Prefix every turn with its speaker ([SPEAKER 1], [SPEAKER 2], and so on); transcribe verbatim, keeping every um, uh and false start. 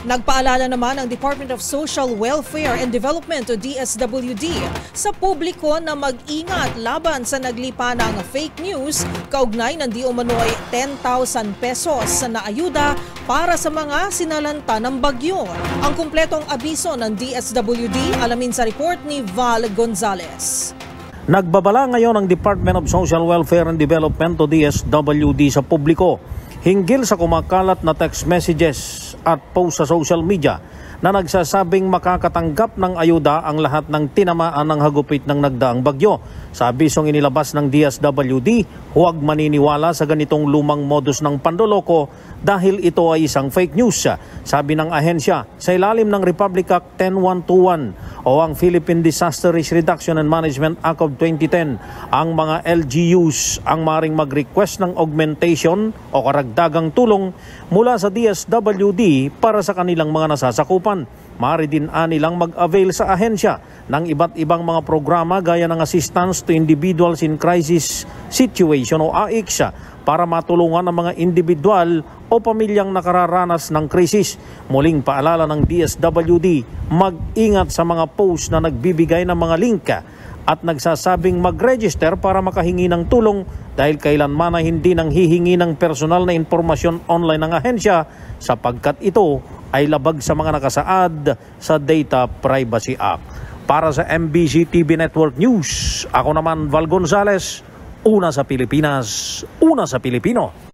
[SPEAKER 1] Nagpaalala naman ang Department of Social Welfare and Development o D S W D sa publiko na mag-ingat laban sa naglipa ng fake news kaugnay ng di umano'y ten thousand pesos na ayuda para sa mga sinalanta ng bagyo. Ang kumpletong abiso ng D S W D alamin sa report ni Val Gonzalez.
[SPEAKER 2] Nagbabala ngayon ang Department of Social Welfare and Development o D S W D sa publiko hinggil sa kumakalat na text messages at post sa social media na nagsasabing makakatanggap ng ayuda ang lahat ng tinamaan ng hagupit ng nagdaang bagyo. Sa abisong inilabas ng D S W D, huwag maniniwala sa ganitong lumang modus ng pandoloko dahil ito ay isang fake news. Sabi ng ahensya, sa ilalim ng Republic Act ten one two one o ang Philippine Disaster Risk Reduction and Management Act of twenty ten, ang mga L G Us ang maring mag-request ng augmentation o karagdagang tulong mula sa D S W D para sa kanilang mga nasasakupan. Maaari din anilang mag-avail sa ahensya ng iba't ibang mga programa gaya ng Assistance to Individuals in Crisis Situation o A I C S para matulungan ang mga individual o pamilyang nakararanas ng krisis. Muling paalala ng D S W D, mag-ingat sa mga post na nagbibigay ng mga link at nagsasabing mag-register para makahingi ng tulong dahil kailanman ay hindi nang hihingi ng personal na impormasyon online ng ahensya sapagkat ito ay labag sa mga nakasaad sa Data Privacy Act. Para sa M B C T V Network News, ako naman Val Gonzalez, una sa Pilipinas, una sa Pilipino.